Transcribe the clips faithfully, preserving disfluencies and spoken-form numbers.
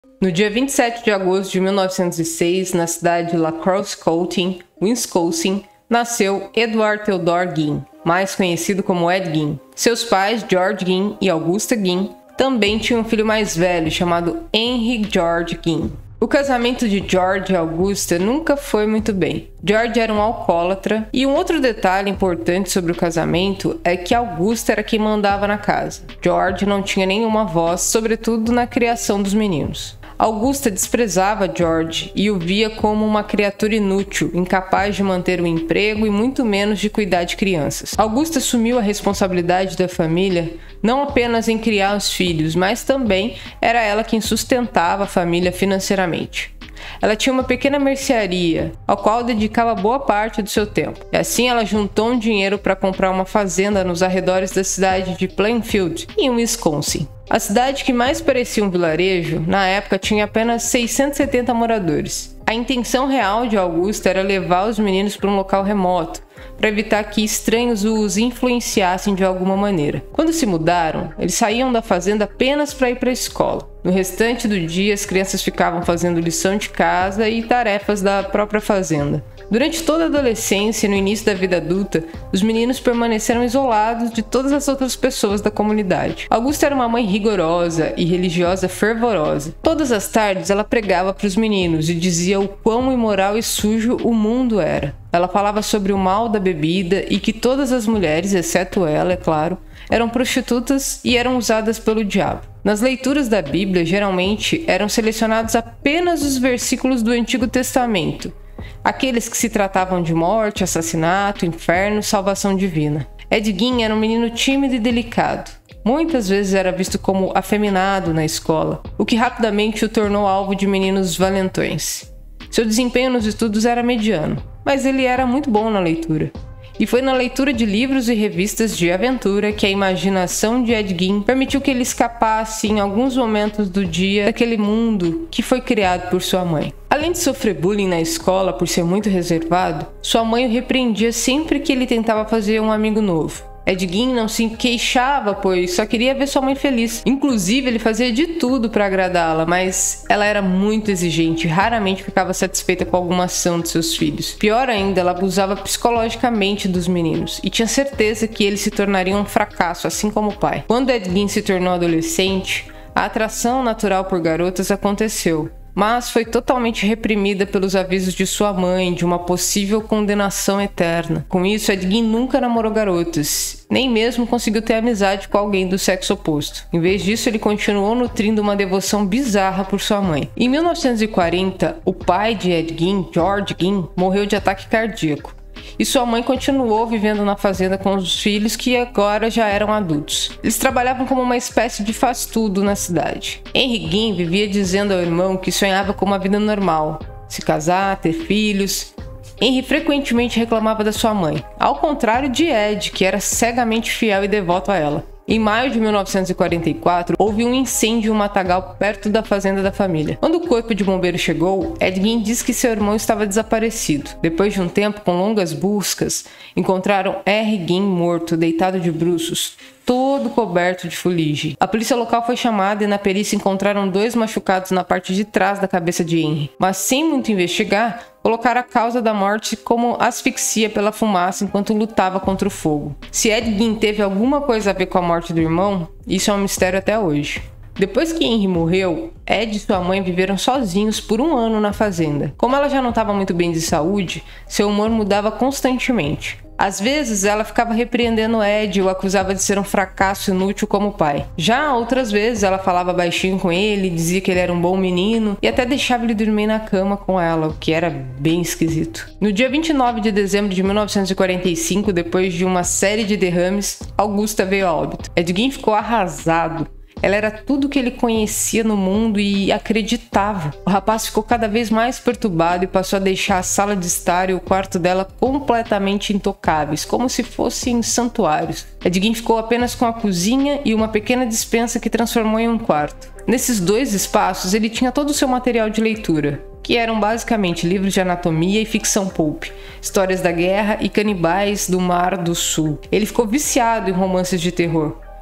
No dia vinte e sete de agosto de mil novecentos e seis, na cidade de La Crosse-Coulton, Wisconsin, nasceu Edward Theodore Guin, mais conhecido como Ed Guin. Seus pais, George Guin e Augusta Guin, também tinham um filho mais velho chamado Henry George Guin. O casamento de George e Augusta nunca foi muito bem. George era um alcoólatra, e um outro detalhe importante sobre o casamento é que Augusta era quem mandava na casa. George não tinha nenhuma voz, sobretudo na criação dos meninos. Augusta desprezava George e o via como uma criatura inútil, incapaz de manter um emprego e muito menos de cuidar de crianças. Augusta assumiu a responsabilidade da família não apenas em criar os filhos, mas também era ela quem sustentava a família financeiramente. Ela tinha uma pequena mercearia, ao qual dedicava boa parte do seu tempo. E assim ela juntou um dinheiro para comprar uma fazenda nos arredores da cidade de Plainfield, em Wisconsin. A cidade que mais parecia um vilarejo, na época tinha apenas seiscentos e setenta moradores. A intenção real de Augusta era levar os meninos para um local remoto, para evitar que estranhos os influenciassem de alguma maneira. Quando se mudaram, eles saíam da fazenda apenas para ir para a escola. No restante do dia, as crianças ficavam fazendo lição de casa e tarefas da própria fazenda. Durante toda a adolescência e no início da vida adulta, os meninos permaneceram isolados de todas as outras pessoas da comunidade. Augusta era uma mãe rigorosa e religiosa fervorosa. Todas as tardes ela pregava para os meninos e dizia o quão imoral e sujo o mundo era. Ela falava sobre o mal da bebida e que todas as mulheres, exceto ela, é claro, eram prostitutas e eram usadas pelo diabo. Nas leituras da Bíblia, geralmente, eram selecionados apenas os versículos do Antigo Testamento, aqueles que se tratavam de morte, assassinato, inferno, salvação divina. Ed Guin era um menino tímido e delicado. Muitas vezes era visto como afeminado na escola, o que rapidamente o tornou alvo de meninos valentões. Seu desempenho nos estudos era mediano, mas ele era muito bom na leitura. E foi na leitura de livros e revistas de aventura que a imaginação de Ed Guin permitiu que ele escapasse em alguns momentos do dia daquele mundo que foi criado por sua mãe. Além de sofrer bullying na escola por ser muito reservado, sua mãe o repreendia sempre que ele tentava fazer um amigo novo. Ed Guin não se queixava, pois só queria ver sua mãe feliz. Inclusive, ele fazia de tudo para agradá-la, mas ela era muito exigente e raramente ficava satisfeita com alguma ação de seus filhos. Pior ainda, ela abusava psicologicamente dos meninos e tinha certeza que eles se tornariam um fracasso, assim como o pai. Quando Ed Guin se tornou adolescente, a atração natural por garotas aconteceu, mas foi totalmente reprimida pelos avisos de sua mãe de uma possível condenação eterna. Com isso, Ed Guin nunca namorou garotas, nem mesmo conseguiu ter amizade com alguém do sexo oposto. Em vez disso, ele continuou nutrindo uma devoção bizarra por sua mãe. Em mil novecentos e quarenta, o pai de Ed Guin, George Guin, morreu de ataque cardíaco. E sua mãe continuou vivendo na fazenda com os filhos que agora já eram adultos. Eles trabalhavam como uma espécie de faz-tudo na cidade. Henry Guin vivia dizendo ao irmão que sonhava com uma vida normal, se casar, ter filhos. Henry frequentemente reclamava da sua mãe, ao contrário de Ed, que era cegamente fiel e devoto a ela. Em maio de mil novecentos e quarenta e quatro, houve um incêndio em um matagal perto da fazenda da família. Quando o corpo de bombeiro chegou, Ed Guin disse que seu irmão estava desaparecido. Depois de um tempo com longas buscas, encontraram Henry Guin morto, deitado de bruços, todo coberto de fuligem. A polícia local foi chamada e na perícia encontraram dois machucados na parte de trás da cabeça de Henry. Mas sem muito investigar, colocaram a causa da morte como asfixia pela fumaça enquanto lutava contra o fogo. Se Ed Guin teve alguma coisa a ver com a morte do irmão, isso é um mistério até hoje. Depois que Henry morreu, Ed e sua mãe viveram sozinhos por um ano na fazenda. Como ela já não estava muito bem de saúde, seu humor mudava constantemente. Às vezes, ela ficava repreendendo Ed e o acusava de ser um fracasso inútil como pai. Já outras vezes, ela falava baixinho com ele, dizia que ele era um bom menino e até deixava ele dormir na cama com ela, o que era bem esquisito. No dia vinte e nove de dezembro de mil novecentos e quarenta e cinco, depois de uma série de derrames, Augusta veio a óbito. Ed Guin ficou arrasado. Ela era tudo que ele conhecia no mundo e acreditava. O rapaz ficou cada vez mais perturbado e passou a deixar a sala de estar e o quarto dela completamente intocáveis, como se fossem santuários. Ed Guin ficou apenas com a cozinha e uma pequena despensa que transformou em um quarto. Nesses dois espaços, ele tinha todo o seu material de leitura, que eram basicamente livros de anatomia e ficção pulp, histórias da guerra e canibais do Mar do Sul. Ele ficou viciado em romances de terror.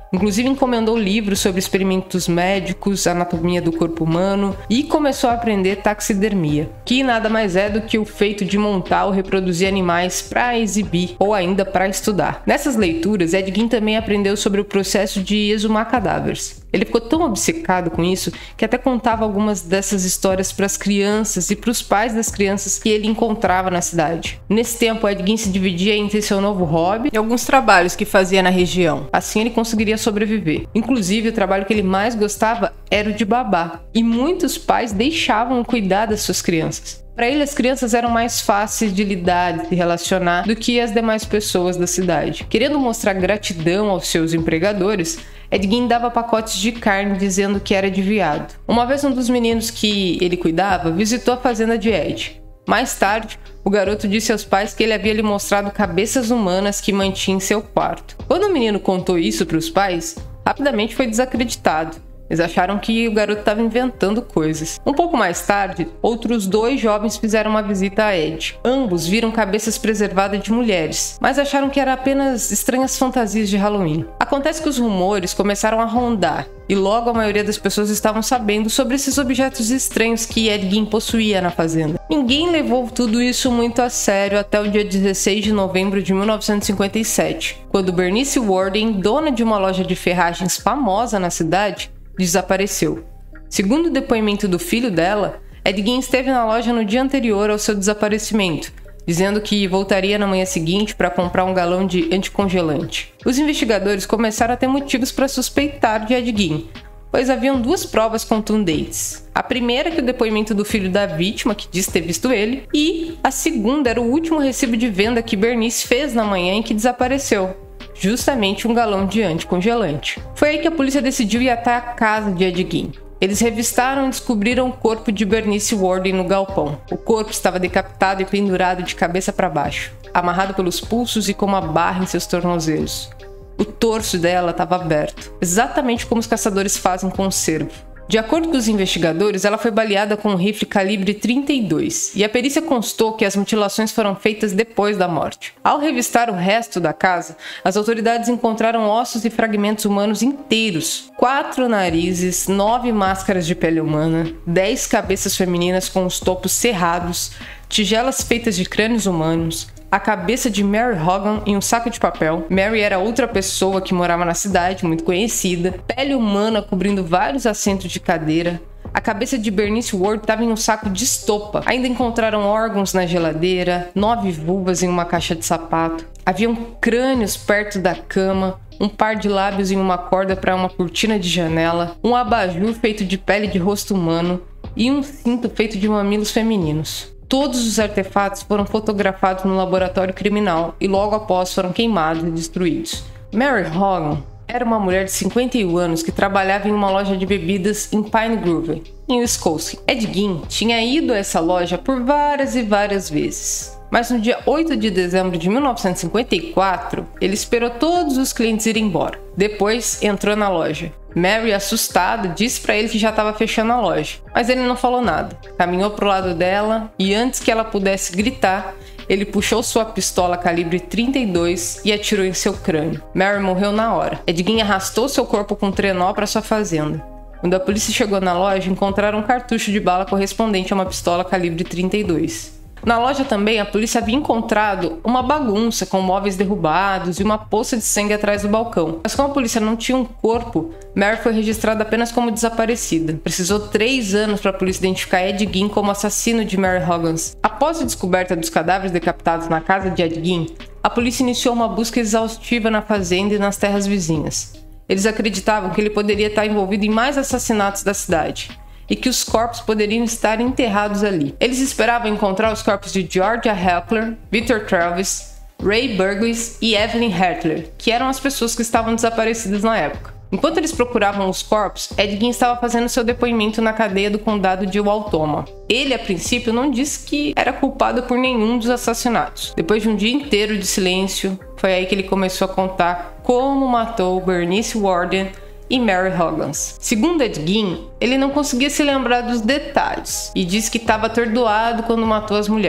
Inclusive encomendou livros sobre experimentos médicos, anatomia do corpo humano e começou a aprender taxidermia, que nada mais é do que o feito de montar ou reproduzir animais para exibir ou ainda para estudar. Nessas leituras, Ed Gein também aprendeu sobre o processo de exumar cadáveres. Ele ficou tão obcecado com isso que até contava algumas dessas histórias para as crianças e para os pais das crianças que ele encontrava na cidade. Nesse tempo, Ed Gein se dividia entre seu novo hobby e alguns trabalhos que fazia na região. Assim, ele conseguiria sobreviver. Inclusive, o trabalho que ele mais gostava era o de babá. E muitos pais deixavam cuidar das suas crianças. Para ele, as crianças eram mais fáceis de lidar, de se relacionar, do que as demais pessoas da cidade. Querendo mostrar gratidão aos seus empregadores, Ed Gein dava pacotes de carne dizendo que era de veado. Uma vez um dos meninos que ele cuidava visitou a fazenda de Ed. Mais tarde, o garoto disse aos pais que ele havia lhe mostrado cabeças humanas que mantinha em seu quarto. Quando o menino contou isso para os pais, rapidamente foi desacreditado. Eles acharam que o garoto estava inventando coisas. Um pouco mais tarde, outros dois jovens fizeram uma visita a Ed. Ambos viram cabeças preservadas de mulheres, mas acharam que eram apenas estranhas fantasias de Halloween. Acontece que os rumores começaram a rondar, e logo a maioria das pessoas estavam sabendo sobre esses objetos estranhos que Ed Gein possuía na fazenda. Ninguém levou tudo isso muito a sério até o dia dezesseis de novembro de mil novecentos e cinquenta e sete, quando Bernice Worden, dona de uma loja de ferragens famosa na cidade, desapareceu. Segundo o depoimento do filho dela, Ed Gein esteve na loja no dia anterior ao seu desaparecimento, dizendo que voltaria na manhã seguinte para comprar um galão de anticongelante. Os investigadores começaram a ter motivos para suspeitar de Ed Gein, pois haviam duas provas contundentes. A primeira é que o depoimento do filho da vítima, que diz ter visto ele, e a segunda era o último recibo de venda que Bernice fez na manhã em que desapareceu. Justamente um galão de anticongelante. Foi aí que a polícia decidiu ir até a casa de Ed Gein. Eles revistaram e descobriram o corpo de Bernice Worden no galpão. O corpo estava decapitado e pendurado de cabeça para baixo, amarrado pelos pulsos e com uma barra em seus tornozelos. O torso dela estava aberto, exatamente como os caçadores fazem com o cervo. De acordo com os investigadores, ela foi baleada com um rifle calibre trinta e dois, e a perícia constou que as mutilações foram feitas depois da morte. Ao revistar o resto da casa, as autoridades encontraram ossos e fragmentos humanos inteiros, quatro narizes, nove máscaras de pele humana, dez cabeças femininas com os topos cerrados, tigelas feitas de crânios humanos, a cabeça de Mary Hogan em um saco de papel. Mary era outra pessoa que morava na cidade, muito conhecida. Pele humana cobrindo vários assentos de cadeira. A cabeça de Bernice Worden estava em um saco de estopa. Ainda encontraram órgãos na geladeira, nove vulvas em uma caixa de sapato. Haviam crânios perto da cama, um par de lábios em uma corda para uma cortina de janela, um abajur feito de pele de rosto humano e um cinto feito de mamilos femininos. Todos os artefatos foram fotografados no laboratório criminal e logo após foram queimados e destruídos. Mary Hogan era uma mulher de cinquenta e um anos que trabalhava em uma loja de bebidas em Pine Grove, em Wisconsin. Ed Gein tinha ido a essa loja por várias e várias vezes. Mas no dia oito de dezembro de mil novecentos e cinquenta e quatro, ele esperou todos os clientes irem embora. Depois entrou na loja. Mary, assustada, disse para ele que já estava fechando a loja, mas ele não falou nada. Caminhou para o lado dela e antes que ela pudesse gritar, ele puxou sua pistola calibre trinta e dois e atirou em seu crânio. Mary morreu na hora. Ed Gein arrastou seu corpo com um trenó para sua fazenda. Quando a polícia chegou na loja, encontraram um cartucho de bala correspondente a uma pistola calibre trinta e dois. Na loja também, a polícia havia encontrado uma bagunça com móveis derrubados e uma poça de sangue atrás do balcão. Mas como a polícia não tinha um corpo, Mary foi registrada apenas como desaparecida. Precisou três anos para a polícia identificar Ed Gein como assassino de Mary Hogan. Após a descoberta dos cadáveres decapitados na casa de Ed Gein, a polícia iniciou uma busca exaustiva na fazenda e nas terras vizinhas. Eles acreditavam que ele poderia estar envolvido em mais assassinatos da cidade e que os corpos poderiam estar enterrados ali. Eles esperavam encontrar os corpos de Georgia Heckler, Victor Travis, Ray Burgess e Evelyn Hertler, que eram as pessoas que estavam desaparecidas na época. Enquanto eles procuravam os corpos, Ed Gein estava fazendo seu depoimento na cadeia do condado de Wautoma. Ele, a princípio, não disse que era culpado por nenhum dos assassinatos. Depois de um dia inteiro de silêncio, foi aí que ele começou a contar como matou Bernice Worden e Mary Hogan. Segundo Ed Gein, ele não conseguia se lembrar dos detalhes e disse que estava atordoado quando matou as mulheres.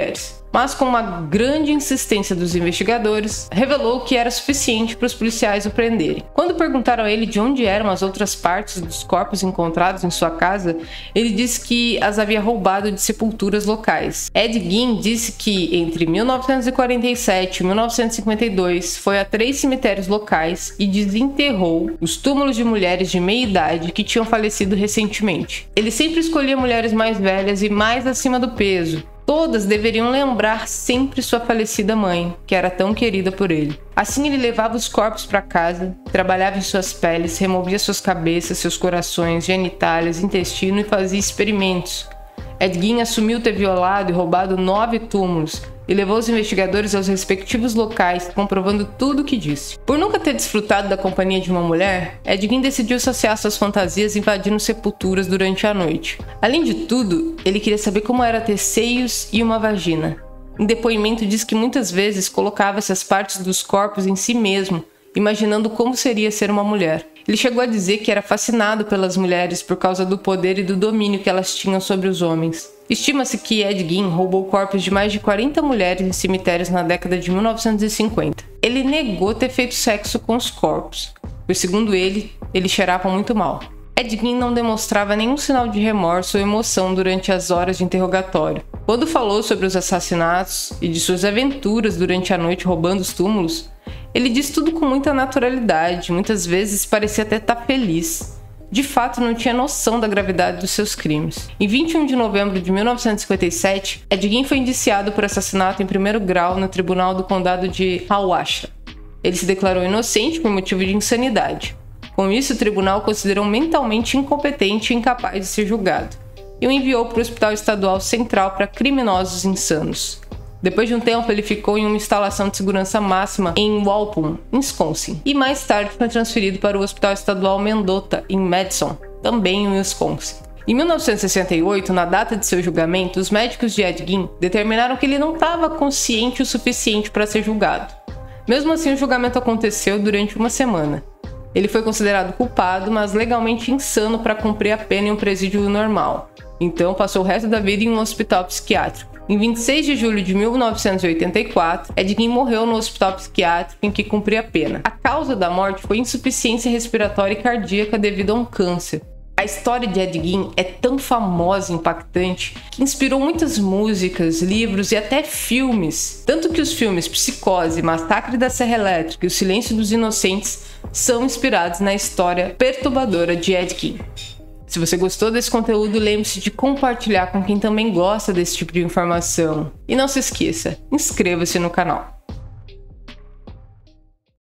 mas com uma grande insistência dos investigadores, revelou que era suficiente para os policiais o prenderem. Quando perguntaram a ele de onde eram as outras partes dos corpos encontrados em sua casa, ele disse que as havia roubado de sepulturas locais. Ed Gein disse que entre mil novecentos e quarenta e sete e mil novecentos e cinquenta e dois foi a três cemitérios locais e desenterrou os túmulos de mulheres de meia idade que tinham falecido recentemente. Ele sempre escolhia mulheres mais velhas e mais acima do peso. Todas deveriam lembrar sempre sua falecida mãe, que era tão querida por ele. Assim ele levava os corpos para casa, trabalhava em suas peles, removia suas cabeças, seus corações, genitálias, intestino e fazia experimentos. Ed Gein assumiu ter violado e roubado nove túmulos e levou os investigadores aos respectivos locais, comprovando tudo o que disse. Por nunca ter desfrutado da companhia de uma mulher, Ed Gein decidiu saciar suas fantasias invadindo sepulturas durante a noite. Além de tudo, ele queria saber como era ter seios e uma vagina. Em depoimento diz que muitas vezes colocava essas partes dos corpos em si mesmo, imaginando como seria ser uma mulher. Ele chegou a dizer que era fascinado pelas mulheres por causa do poder e do domínio que elas tinham sobre os homens. Estima-se que Ed Gein roubou corpos de mais de quarenta mulheres em cemitérios na década de mil novecentos e cinquenta. Ele negou ter feito sexo com os corpos, pois segundo ele, eles cheiravam muito mal. Ed Gein não demonstrava nenhum sinal de remorso ou emoção durante as horas de interrogatório. Quando falou sobre os assassinatos e de suas aventuras durante a noite roubando os túmulos, ele disse tudo com muita naturalidade, muitas vezes parecia até estar feliz. De fato, não tinha noção da gravidade dos seus crimes. Em vinte e um de novembro de mil novecentos e cinquenta e sete, Ed Gein foi indiciado por assassinato em primeiro grau no Tribunal do Condado de Hawasha. Ele se declarou inocente por motivo de insanidade. Com isso, o tribunal o considerou mentalmente incompetente e incapaz de ser julgado, e o enviou para o Hospital Estadual Central para Criminosos Insanos. Depois de um tempo, ele ficou em uma instalação de segurança máxima em Walpole, Wisconsin, e mais tarde foi transferido para o Hospital Estadual Mendota, em Madison, também em Wisconsin. Em mil novecentos e sessenta e oito, na data de seu julgamento, os médicos de Ed Gein determinaram que ele não estava consciente o suficiente para ser julgado. Mesmo assim, o julgamento aconteceu durante uma semana. Ele foi considerado culpado, mas legalmente insano para cumprir a pena em um presídio normal. Então, passou o resto da vida em um hospital psiquiátrico. Em vinte e seis de julho de mil novecentos e oitenta e quatro, Ed Gein morreu no hospital psiquiátrico em que cumpria a pena. A causa da morte foi insuficiência respiratória e cardíaca devido a um câncer. A história de Ed Gein é tão famosa e impactante que inspirou muitas músicas, livros e até filmes. Tanto que os filmes Psicose, Massacre da Serra Elétrica e O Silêncio dos Inocentes são inspirados na história perturbadora de Ed Gein. Se você gostou desse conteúdo, lembre-se de compartilhar com quem também gosta desse tipo de informação. E não se esqueça, inscreva-se no canal.